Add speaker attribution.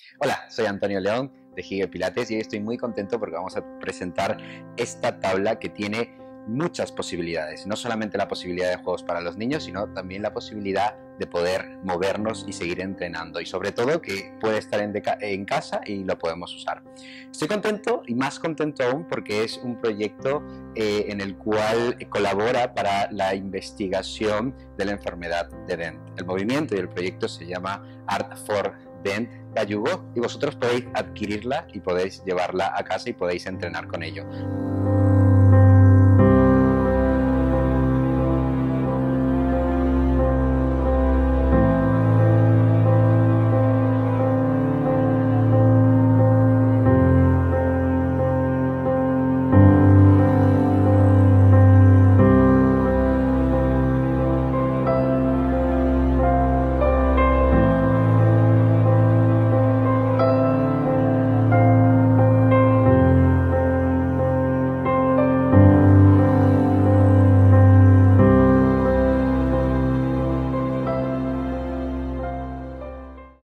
Speaker 1: Hola, soy Antonio León de Giga Pilates y hoy estoy muy contento porque vamos a presentar esta tabla que tiene muchas posibilidades. No solamente la posibilidad de juegos para los niños, sino también la posibilidad de poder movernos y seguir entrenando. Y sobre todo que puede estar en casa y lo podemos usar. Estoy contento y más contento aún porque es un proyecto en el cual colabora para la investigación de la enfermedad de Dent. El movimiento y el proyecto se llama Art for Dent Cayugo y vosotros podéis adquirirla y podéis llevarla a casa y podéis entrenar con ello.